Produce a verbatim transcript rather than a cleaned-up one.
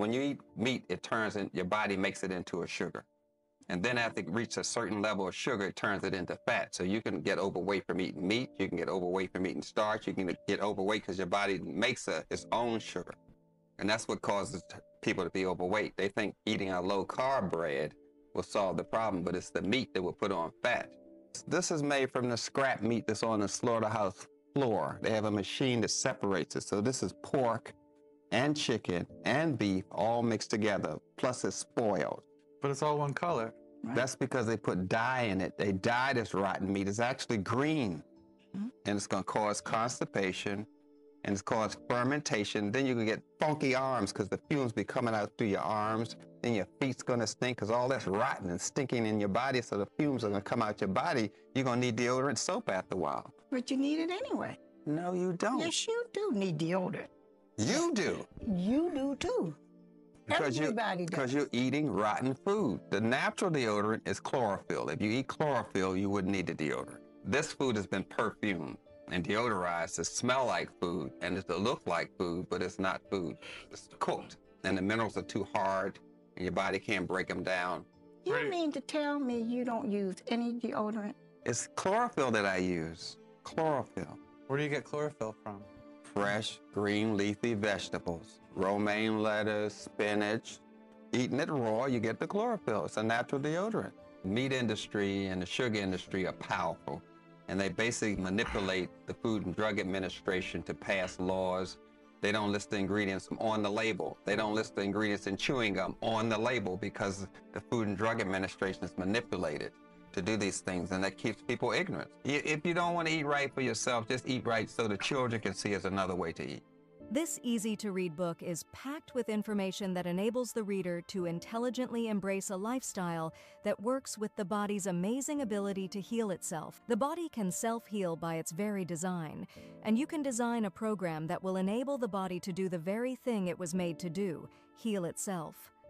When you eat meat, it turns in, your body makes it into a sugar. And then after it reaches a certain level of sugar, it turns it into fat. So you can get overweight from eating meat. You can get overweight from eating starch. You can get overweight because your body makes a, its own sugar. And that's what causes people to be overweight. They think eating a low-carb bread will solve the problem, but it's the meat that will put on fat. This is made from the scrap meat that's on the slaughterhouse floor. They have a machine that separates it. So this is pork and chicken and beef all mixed together, plus it's spoiled. But it's all one color. Right? That's because they put dye in it. They dye this rotten meat. It's actually green. Mm-hmm. And it's going to cause constipation, and it's cause fermentation. Then you can get funky arms because the fumes be coming out through your arms. Then your feet's going to stink because all that's rotten and stinking in your body, so the fumes are going to come out your body. You're going to need deodorant soap after a while. But you need it anyway. No, you don't. Yes, you do need deodorant. You do. You do too. Because Everybody you, does. Because you're eating rotten food. The natural deodorant is chlorophyll. If you eat chlorophyll, you wouldn't need the deodorant. This food has been perfumed and deodorized to smell like food and to look like food, but it's not food. It's cooked, and the minerals are too hard, and your body can't break them down. You right. mean to tell me you don't use any deodorant? It's chlorophyll that I use. Chlorophyll. Where do you get chlorophyll from? Fresh, green, leafy vegetables. Romaine lettuce, spinach. Eating it raw, you get the chlorophyll. It's a natural deodorant. The meat industry and the sugar industry are powerful, and they basically manipulate the Food and Drug Administration to pass laws. They don't list the ingredients on the label. They don't list the ingredients in chewing gum on the label because the Food and Drug Administration is manipulated to do these things, and that keeps people ignorant. If you don't want to eat right for yourself, just eat right so the children can see there's another way to eat. This easy-to-read book is packed with information that enables the reader to intelligently embrace a lifestyle that works with the body's amazing ability to heal itself. The body can self-heal by its very design, and you can design a program that will enable the body to do the very thing it was made to do, heal itself.